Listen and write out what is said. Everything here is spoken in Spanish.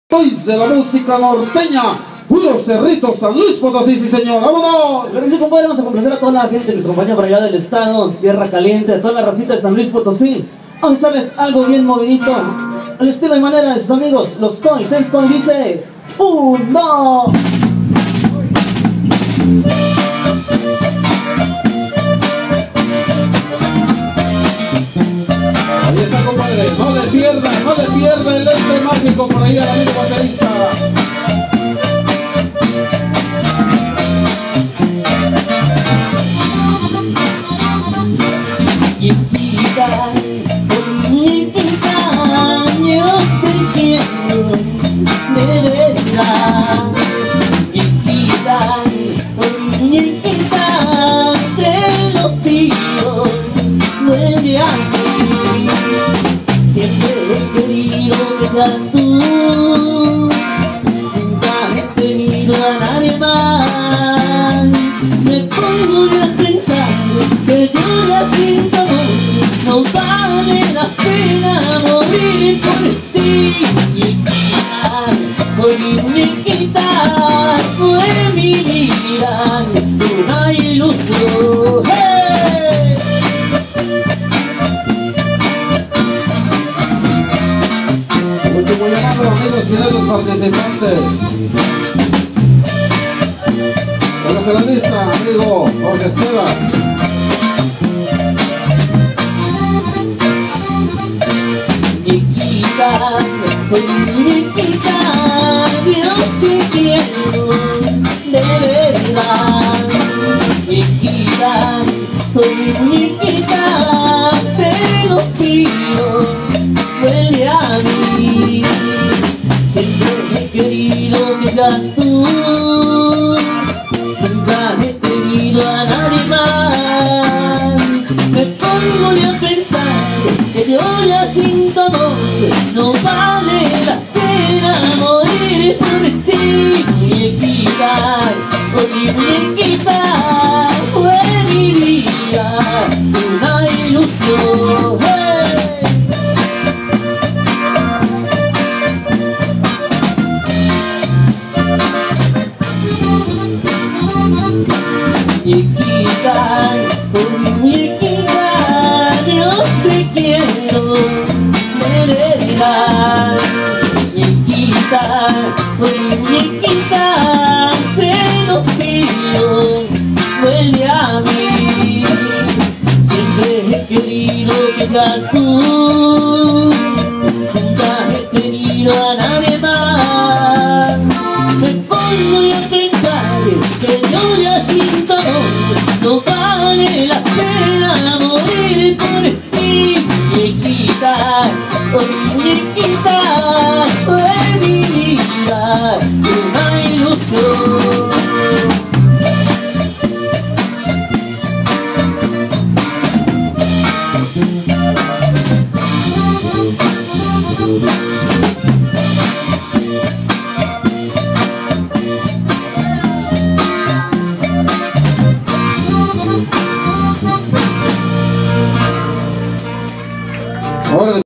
País de la música norteña, puro Cerrito, San Luis Potosí, sí señor, vámonos. Pero sí, compadre, vamos a complacer a toda la gente que nos acompaña por allá del estado, Tierra Caliente, a toda la racita de San Luis Potosí. Vamos a echarles algo bien movidito, al estilo y manera de sus amigos, los Toys. Esto dice: 1. Ahí está, compadre, no le pierda el lente mágico por ahí al amigo baterista. Muñequita, muñequita, yo te quiero de verdad. Muñequita, muñequita, te lo pido, vuelve a mí. Siempre he querido que seas tú, nunca he tenido a nadie más. Me pongo a pensar que yo ya siento amor, no vale la pena morir por ti. Muñequita, hoy muñequita, fue mi vida una ilusión. ¡Hey! Último llamado, amigos fidelos participantes. Póngase la lista, amigo Jorge Esteban. Muñequita, muñequita, yo te quiero de verdad. Muñequita, muñequita, te lo pido, vuelve a mí. Siempre he querido que seas tú, nunca he tenido a nadie más. Me pongo yo a pensar que yo ya siento amor, no vale la pena morir por ti. Muñequita, oye muñequita, fue mi vida una ilusión. ¡Hey! Muñequita, oye muñequita, yo te quiero de verdad. Muñequita, oye muñequita, te lo pido, vuelve a mí. Siempre he querido que seas tú, nunca he tenido a nadie más. Me pongo yo a pensar que yo ya siento amor, no vale la pena morir por ti. Muñequita, oh muñequita,